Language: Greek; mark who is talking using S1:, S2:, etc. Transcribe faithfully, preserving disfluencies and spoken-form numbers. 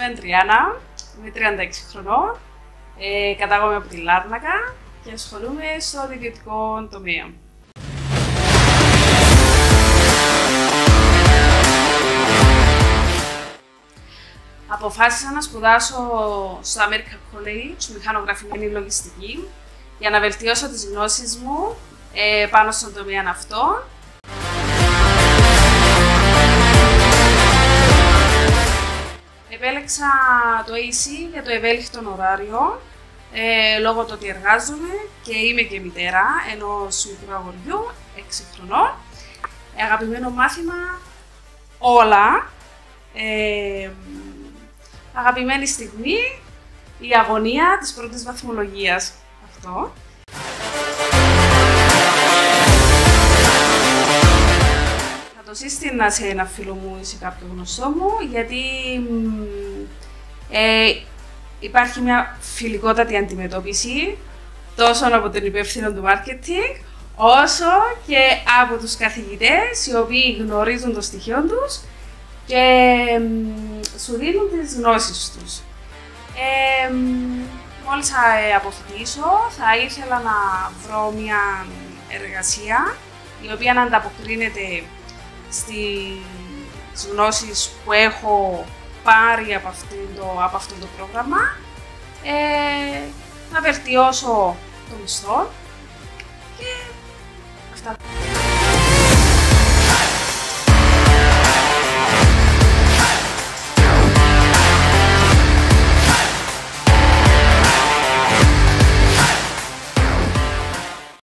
S1: Ονομάζομαι Τριάννα, είμαι τριάντα έξι χρονών, ε, κατάγομαι από τη Λάρνακα και ασχολούμαι στο ιδιωτικό τομέα. Αποφάσισα να σπουδάσω στο American College μηχανογραφημένη λογιστική για να βελτιώσω τις γνώσεις μου ε, πάνω στον τομέα αυτό. Επέλεξα το έι σι για το ευέλικτο ωράριο, ε, λόγω του ότι εργάζομαι και είμαι και μητέρα ενός μικρού αγοριού, έξι χρονών. Ε, αγαπημένο μάθημα όλα. Ε, αγαπημένη στιγμή, η αγωνία της πρώτης βαθμολογίας. Αυτό. Θα το σύστηνα σε ένα φίλο μου ή σε κάποιο γνωστό μου, γιατί ε, υπάρχει μια φιλικότατη αντιμετώπιση τόσο από τον υπεύθυνο του marketing, όσο και από τους καθηγητές, οι οποίοι γνωρίζουν το στοιχείο τους και σου δίνουν τις γνώσεις τους. Ε, μόλις θα αποφοιτήσω, θα ήθελα να βρω μια εργασία η οποία να ανταποκρίνεται στις γνώσεις που έχω πάρει από, το, από αυτό το πρόγραμμα, ε, να βελτιώσω το μισθό και αυτά.